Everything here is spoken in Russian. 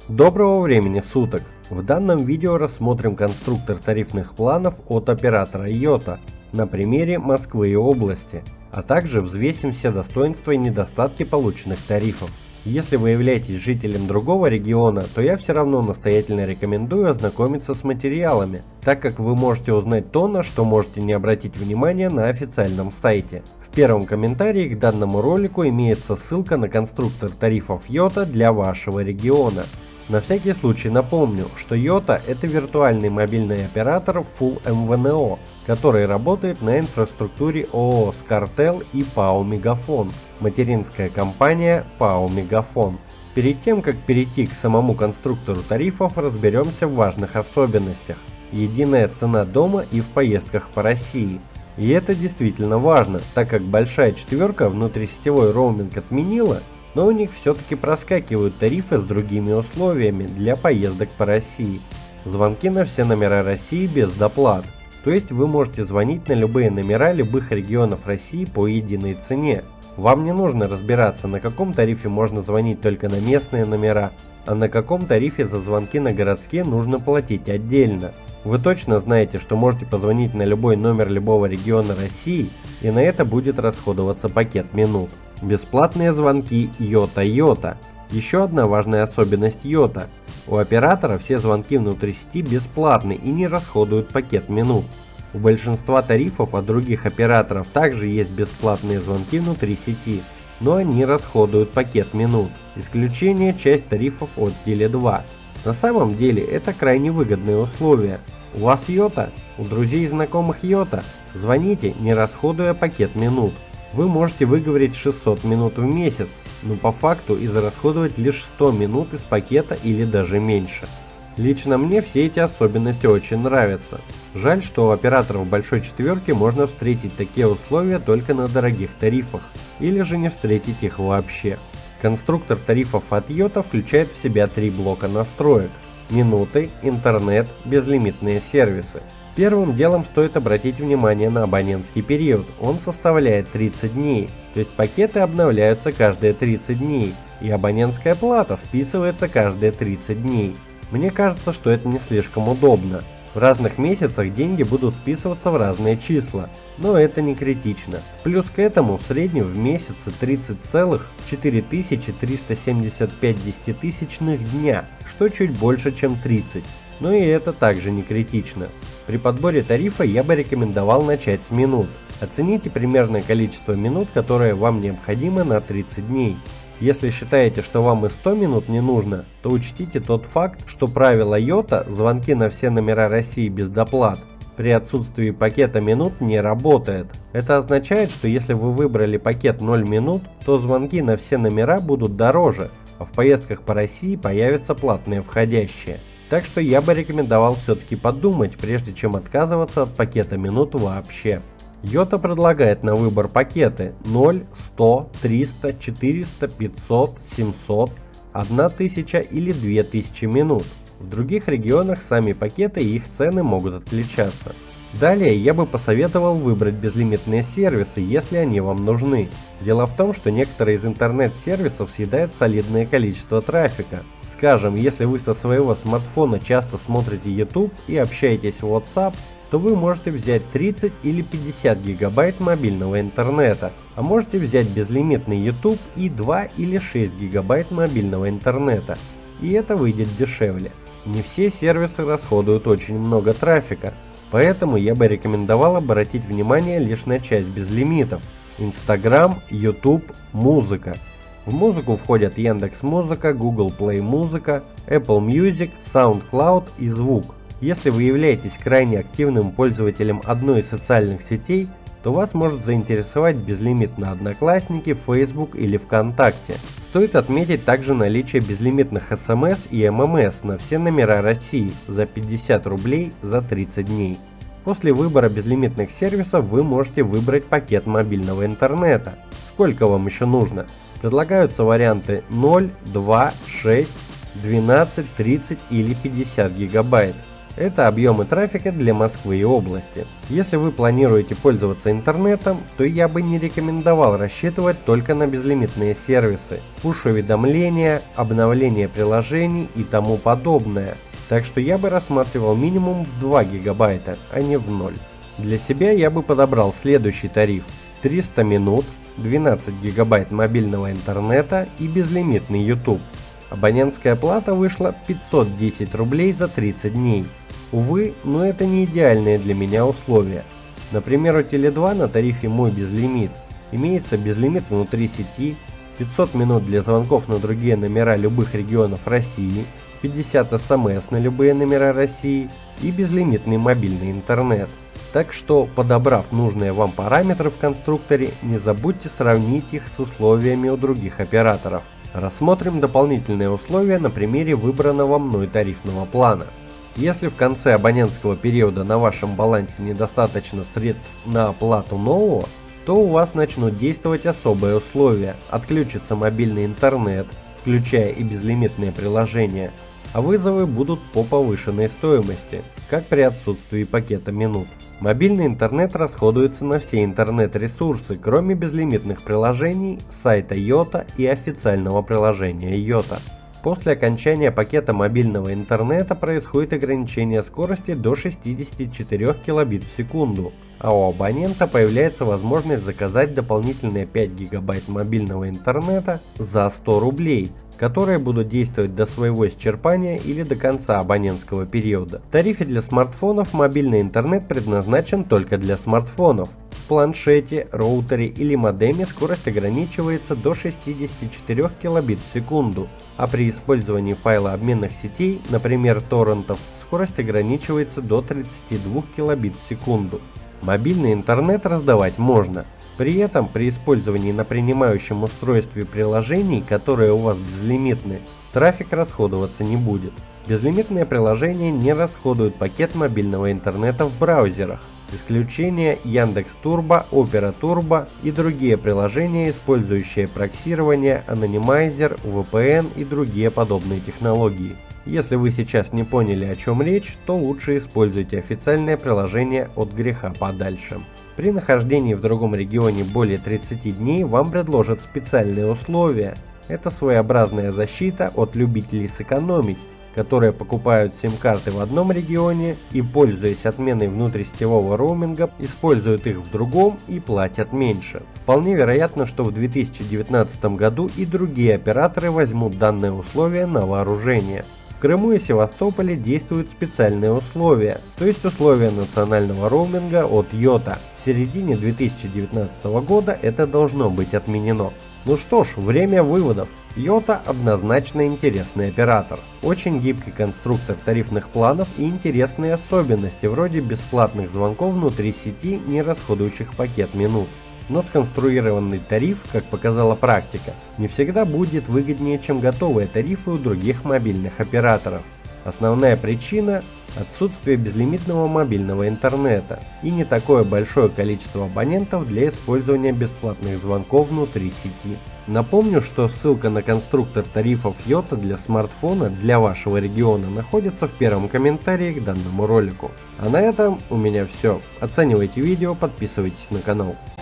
Доброго времени суток! В данном видео рассмотрим конструктор тарифных планов от оператора Йота на примере Москвы и области, а также взвесим все достоинства и недостатки полученных тарифов. Если вы являетесь жителем другого региона, то я все равно настоятельно рекомендую ознакомиться с материалами, так как вы можете узнать то, на что можете не обратить внимания на официальном сайте. В первом комментарии к данному ролику имеется ссылка на конструктор тарифов Йота для вашего региона. На всякий случай напомню, что Йота – это виртуальный мобильный оператор Full MVNO, который работает на инфраструктуре ООО «Скартел» и ПАО «Мегафон», материнская компания ПАО «Мегафон». Перед тем, как перейти к самому конструктору тарифов, разберемся в важных особенностях. Единая цена дома и в поездках по России. И это действительно важно, так как большая четверка внутрисетевой роуминг отменила, но у них все-таки проскакивают тарифы с другими условиями для поездок по России. Звонки на все номера России без доплат, то есть вы можете звонить на любые номера любых регионов России по единой цене. Вам не нужно разбираться, на каком тарифе можно звонить только на местные номера, а на каком тарифе за звонки на городские нужно платить отдельно. Вы точно знаете, что можете позвонить на любой номер любого региона России, и на это будет расходоваться пакет минут. Бесплатные звонки Йота. Еще одна важная особенность Йота. У оператора все звонки внутри сети бесплатны и не расходуют пакет минут. У большинства тарифов от других операторов также есть бесплатные звонки внутри сети, но они расходуют пакет минут. Исключение – часть тарифов от Теле2. На самом деле это крайне выгодные условия. У вас Йота? У друзей и знакомых Йота? Звоните, не расходуя пакет минут. Вы можете выговорить 600 минут в месяц, но по факту израсходовать лишь 100 минут из пакета или даже меньше. Лично мне все эти особенности очень нравятся. Жаль, что у операторов большой четверки можно встретить такие условия только на дорогих тарифах, или же не встретить их вообще. Конструктор тарифов от Йота включает в себя 3 блока настроек: минуты, интернет, безлимитные сервисы. Первым делом стоит обратить внимание на абонентский период, он составляет 30 дней, то есть пакеты обновляются каждые 30 дней, и абонентская плата списывается каждые 30 дней. Мне кажется, что это не слишком удобно. В разных месяцах деньги будут списываться в разные числа, но это не критично. Плюс к этому в среднем в месяце 30,4375 десятитысячных дня, что чуть больше, чем 30, но и это также не критично. При подборе тарифа я бы рекомендовал начать с минут. Оцените примерное количество минут, которое вам необходимо на 30 дней. Если считаете, что вам и 100 минут не нужно, то учтите тот факт, что правило Йота «звонки на все номера России без доплат» при отсутствии пакета минут не работает. Это означает, что если вы выбрали пакет 0 минут, то звонки на все номера будут дороже, а в поездках по России появятся платные входящие. Так что я бы рекомендовал все-таки подумать, прежде чем отказываться от пакета минут вообще. Йота предлагает на выбор пакеты 0, 100, 300, 400, 500, 700, 1000 или 2000 минут. В других регионах сами пакеты и их цены могут отличаться. Далее я бы посоветовал выбрать безлимитные сервисы, если они вам нужны. Дело в том, что некоторые из интернет-сервисов съедают солидное количество трафика. Скажем, если вы со своего смартфона часто смотрите YouTube и общаетесь в WhatsApp, то вы можете взять 30 или 50 гигабайт мобильного интернета, а можете взять безлимитный YouTube и 2 или 6 гигабайт мобильного интернета, и это выйдет дешевле. Не все сервисы расходуют очень много трафика, поэтому я бы рекомендовал обратить внимание лишь на часть безлимитов: Instagram, YouTube, музыка. В музыку входят Яндекс.Музыка, Google Play Музыка, Apple Music, SoundCloud и звук. Если вы являетесь крайне активным пользователем одной из социальных сетей, то вас может заинтересовать безлимит на Одноклассники, Facebook или ВКонтакте. Стоит отметить также наличие безлимитных СМС и ММС на все номера России за 50 рублей за 30 дней. После выбора безлимитных сервисов вы можете выбрать пакет мобильного интернета. Сколько вам еще нужно? Предлагаются варианты 0, 2, 6, 12, 30 или 50 гигабайт. Это объемы трафика для Москвы и области. Если вы планируете пользоваться интернетом, то я бы не рекомендовал рассчитывать только на безлимитные сервисы, пуш-уведомления, обновление приложений и тому подобное. Так что я бы рассматривал минимум в 2 гигабайта, а не в 0. Для себя я бы подобрал следующий тариф: 300 минут, 12 гигабайт мобильного интернета и безлимитный YouTube. Абонентская плата вышла 510 рублей за 30 дней. Увы, но это не идеальные для меня условия. Например, у Теле2 на тарифе «Мой безлимит» имеется безлимит внутри сети, 500 минут для звонков на другие номера любых регионов России, 50 смс на любые номера России и безлимитный мобильный интернет. Так что, подобрав нужные вам параметры в конструкторе, не забудьте сравнить их с условиями у других операторов. Рассмотрим дополнительные условия на примере выбранного мной тарифного плана. Если в конце абонентского периода на вашем балансе недостаточно средств на оплату нового, то у вас начнут действовать особые условия: отключится мобильный интернет, включая и безлимитные приложения, а вызовы будут по повышенной стоимости, как при отсутствии пакета минут. Мобильный интернет расходуется на все интернет-ресурсы, кроме безлимитных приложений, сайта Йота и официального приложения Йота. После окончания пакета мобильного интернета происходит ограничение скорости до 64 килобит в секунду, а у абонента появляется возможность заказать дополнительные 5 гигабайт мобильного интернета за 100 рублей, которые будут действовать до своего исчерпания или до конца абонентского периода. В тарифе для смартфонов мобильный интернет предназначен только для смартфонов. В планшете, роутере или модеме скорость ограничивается до 64 килобит в секунду, а при использовании файлообменных сетей, например торрентов, скорость ограничивается до 32 килобит в секунду. Мобильный интернет раздавать можно. При этом при использовании на принимающем устройстве приложений, которые у вас безлимитны, трафик расходоваться не будет. Безлимитные приложения не расходуют пакет мобильного интернета в браузерах. Исключение Яндекс.Турбо, Opera Turbo и другие приложения, использующие проксирование, анонимайзер, VPN и другие подобные технологии. Если вы сейчас не поняли, о чем речь, то лучше используйте официальное приложение от греха подальше. При нахождении в другом регионе более 30 дней вам предложат специальные условия. Это своеобразная защита от любителей сэкономить, которые покупают сим-карты в одном регионе и, пользуясь отменой внутрисетевого роуминга, используют их в другом и платят меньше. Вполне вероятно, что в 2019 году и другие операторы возьмут данные условия на вооружение. В Крыму и Севастополе действуют специальные условия, то есть условия национального роуминга от Йота. В середине 2019 года это должно быть отменено. Ну что ж, время выводов. Йота однозначно интересный оператор. Очень гибкий конструктор тарифных планов и интересные особенности вроде бесплатных звонков внутри сети, не расходующих пакет минут. Но сконструированный тариф, как показала практика, не всегда будет выгоднее, чем готовые тарифы у других мобильных операторов. Основная причина – отсутствие безлимитного мобильного интернета и не такое большое количество абонентов для использования бесплатных звонков внутри сети. Напомню, что ссылка на конструктор тарифов Йота для смартфона для вашего региона находится в первом комментарии к данному ролику. А на этом у меня все. Оценивайте видео, подписывайтесь на канал.